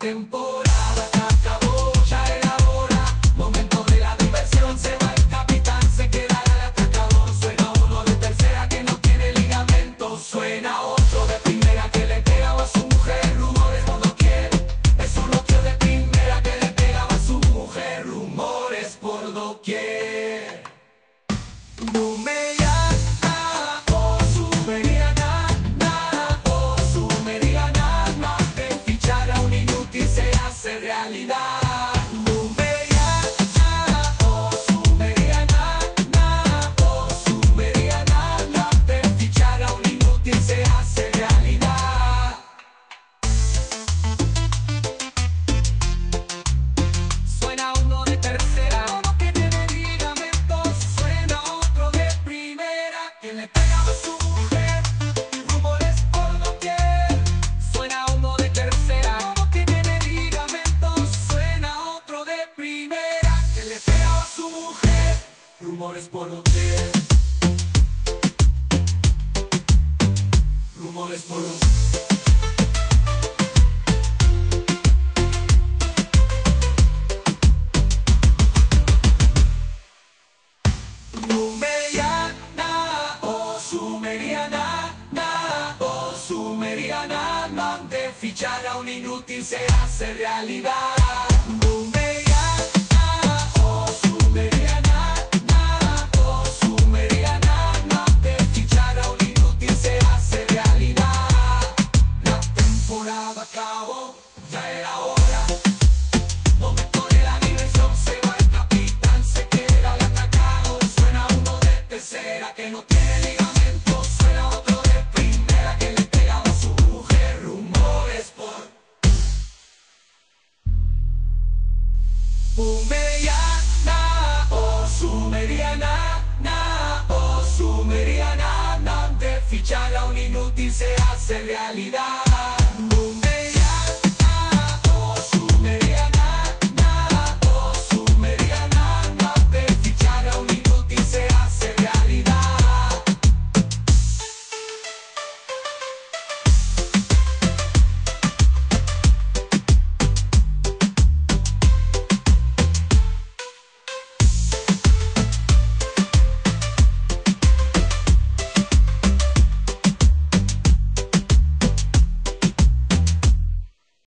temporada acabó, ya era hora. Momento de la diversión, se va el capitán, se quedará el atracador. Suena uno de tercera que no tiene ligamento. Suena otro de primera que le pegaba a su mujer. Rumores por doquier. Es un otro de primera que le pegaba a su mujer. Rumores por doquier. Le pegaba a su mujer, rumores por doquier. Suena uno de tercera, como que tiene ligamentos. Suena otro de primera, que le pegaba a su mujer, rumores por doquier. Rumores por doquier. De fichar a un inútil se hace realidad. O sumeriana, o sumeriana, de fichar a un inútil se hace realidad. La temporada acabó, ya era hora. Momento de la diversión, se va el capitán, se queda el atracado. Suena uno de tercera que no tiene ligamento. Suena otro de primera que le pegaba a su mujer. Rumores por sumeriana, o sumeriana, de fichar a un inútil se hace realidad.